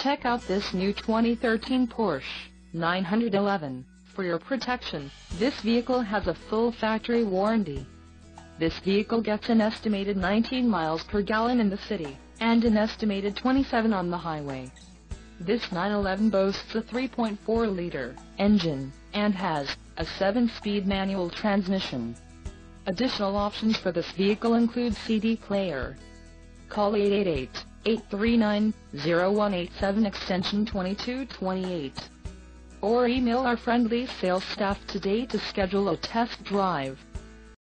Check out this new 2013 Porsche 911. For your protection, this vehicle has a full factory warranty. This vehicle gets an estimated 19 miles per gallon in the city, and an estimated 27 on the highway. This 911 boasts a 3.4-liter engine, and has a 7-speed manual transmission. Additional options for this vehicle include CD player. Call 888-839-0187 extension 2228. Or email our friendly sales staff today to schedule a test drive.